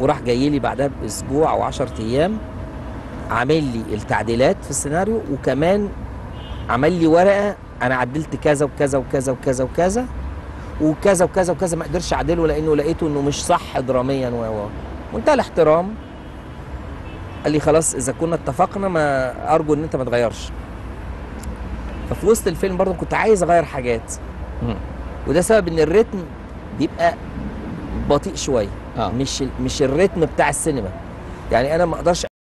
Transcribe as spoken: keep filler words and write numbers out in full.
وراح جاي لي بعدها باسبوع او عشرة ايام عامل لي التعديلات في السيناريو، وكمان عمل لي ورقه انا عدلت كذا وكذا وكذا وكذا وكذا وكذا وكذا وكذا، ما قدرش اعدله لانه لقيته انه مش صح دراميا و منتهى الاحترام. قال لي خلاص اذا كنا اتفقنا ما ارجو ان انت ما تغيرش. ففي وسط الفيلم برضه كنت عايز اغير حاجات، وده سبب ان الريتم بيبقى بطيء شويه. آه. مش مش الريتم بتاع السينما، يعني انا ما اقدرش